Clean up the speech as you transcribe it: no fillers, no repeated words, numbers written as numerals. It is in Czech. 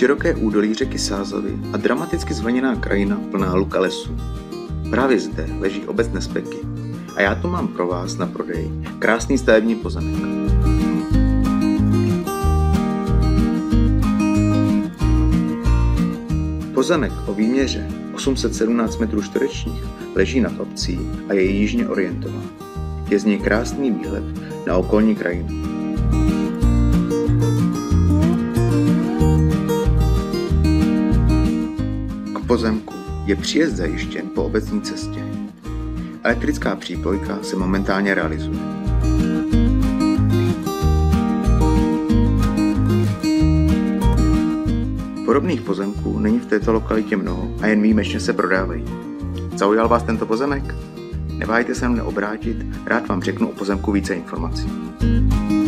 široké údolí řeky Sázavy a dramaticky zvlněná krajina plná luka lesů. Právě zde leží obec Nespeky a já tu mám pro vás na prodej krásný stavební pozemek. Pozemek o výměře 817 m2 leží nad obcí a je jižně orientován. Je z něj krásný výhled na okolní krajinu. K pozemku je příjezd zajištěn po obecní cestě. Elektrická přípojka se momentálně realizuje. Podobných pozemků není v této lokalitě mnoho a jen výjimečně se prodávají. Zaujal vás tento pozemek? Neváhejte se mnou obrátit, rád vám řeknu o pozemku více informací.